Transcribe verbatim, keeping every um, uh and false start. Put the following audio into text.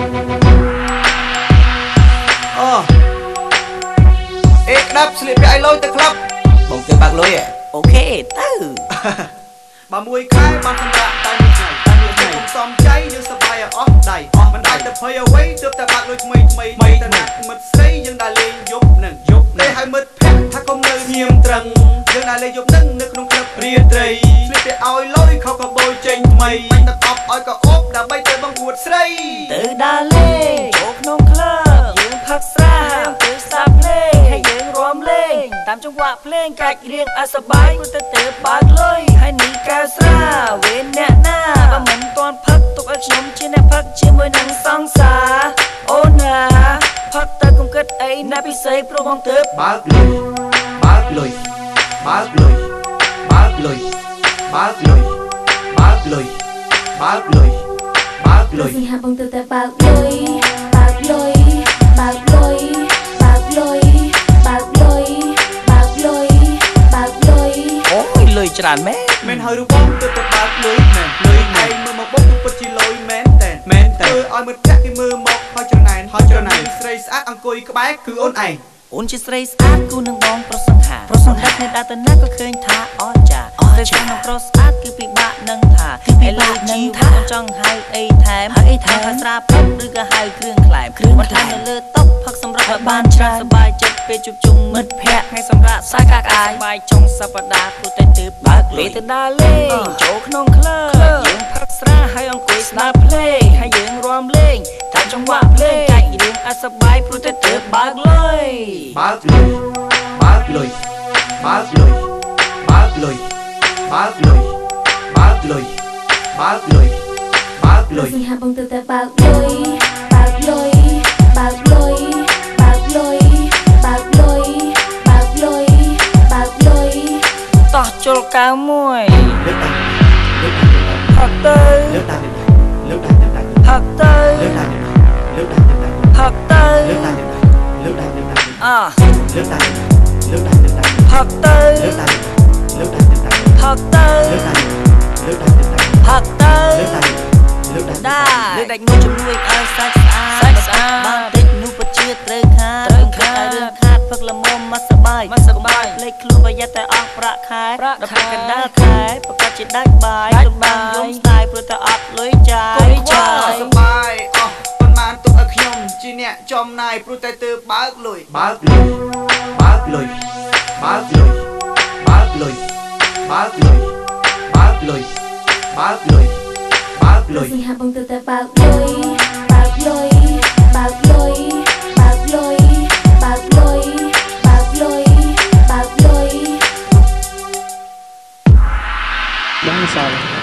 អូអេក្តាប់ស្លៀកពាក់ឲ្យលុយទៅក្លឹបបងទៅបាក់លុយអូខេទៅបើមួយខែបានសម្រាប់តែមួយថ្ងៃតែមួយថ្ងៃខ្ញុំសំចៃយើងសប្បាយអស់ដៃអស់មិនដាច់ទៅភ័យអ្វីទើបតែបាក់លុយថ្មីថ្មីថ្មីតែណាមិត្តស្រីយើងដើរលេងយប់នឹងយប់នេះឲ្យមិត្តភក្តិថាកុំនៅញៀមត្រឹងយើងដើរលេងយប់នឹងនៅក្នុងក្លឹបរាត្រីស្លៀកពាក់ឲ្យលុយខោកបោយចេញថ្មីមិនដឹកអប់ឲ្យក៏អប់ដើម្បីទៅបង្អួតស្រីទៅដើរលេងចូលក្នុងក្លឹបយើងផឹកស្រាទៅសាប់លេងហើយយើងរាំលេងតាមចង្វាក់ភ្លេងកាច់រៀងឲ្យសប្បាយព្រោះទៅទៅបើកលុយហើយនេះកៅស្រាវេអ្នកណាបើមិនទាន់ផឹកទុកឲ្យខ្ញុំជាអ្នកផឹកជាមួយនឹងសង្សារអូនណាផឹកទៅកុំគិតអីណាពិសេសព្រោះបងទៅបើកលុយបើកលុយបើកលុយបើកលុយបើកលុយបើកលុយបើកលុយបើកលុយសិហាបងទៅតែបើកលុយបើកលុយបើកលុយបើកលុយបើកលុយបើកលុយបើកលុយអូយលុយច្រើនមែនមែនហើយរូបបងទៅតែបើកលុយមែនលុយឯងមើលមកបងគឺពិតជាលុយមែនតែមែនតែធ្វើឲ្យមិត្តភក្តិគេមើលមកហើយច្រណែនហើយច្រណែនស្រីស្អាតអង្គុយក្បែរគឺអូនឯងអូនជាស្រីស្អាតគូនឹងបងប្រសង្ខាប្រសង្ខាអ្នកដើរទៅណាក៏ឃើញថាអស្ចារ្យស្រីស្អាតនឹងប្រុសស្អាតគឺពិបាកនឹងថាឥឡូវជីវថាចង់ហៅអីថែមហៅអីថែមស្រាផឹកឬក៏ហៅគ្រឿងក្លែមគ្រឿងបន្ថែមនៅលើតុផឹកសម្រាប់ឲ្យបានច្រើនសប្បាយចិត្តពេលជួបជុំមិត្តភក្តិថ្ងៃសម្រាប់សាកាកាយបាយចុងសប្តាហ៍ព្រោះតែទើបបើកលេទៅដើរលេងចូលក្នុងក្លឹបយើងផឹកស្រាហើយអង្គុយស្ដាប់ភ្លេងហើយយើងរាំលេងតាមចង្វាក់ភ្លេងកាច់រៀងឲ្យសប្បាយព្រោះតែទើបបើកលុយបើកលុយបើកលុយបើកលុយបើកលុយបើកលុយបើកលុយបើកលុយបើកលុយសិហាបងទៅតែបើកលុយបើកលុយបើកលុយបើកលុយបើកលុយបើកលុយបើកលុយតោះជុលកៅមួយលើកតាលើកតាផឹកទៅលើកតាលើកតាលើកតាផឹកទៅលើកតាលើកតាផឹកទៅលើកតាលើកតាលើកតាអលើកតាលើកតាលើកតាផឹកទៅលើកតាលើកតាលើកតាផឹកទៅលើកតាលើកតាលើកតាផឹកទៅលើកតាលើកតាដែរលើកដាច់មួយជំនួយឲ្យសាច់ស្អាតសាច់ស្អាតបានតិចនោះពិតជាត្រូវខាតត្រូវខាតរឿងខាតផឹកល្មមមកសបាយមកសបាយលេខខ្លួនប្រយ័ត្នតែអស់ប្រាក់ខែដល់ប្រាក់កណ្ដាលខែប្រកាសជាដាច់បាយលំបានយំស្ដាយព្រោះតែអត់លុយចាយចាយសបាយអស់ប៉ុន្មានទុកឲ្យខ្ញុំជាអ្នកចំណាយព្រោះតែទើបបើកលុយបើកលុយបើកលុយបើកលុយបើកលុយបើកលុយបើកលុយបើកលុយបើកលុយសិហាបងទៅតែបើកលុយបើកលុយបើកលុយបើកលុយបើកលុយបើកលុយបើកលុយយ៉ាងសល់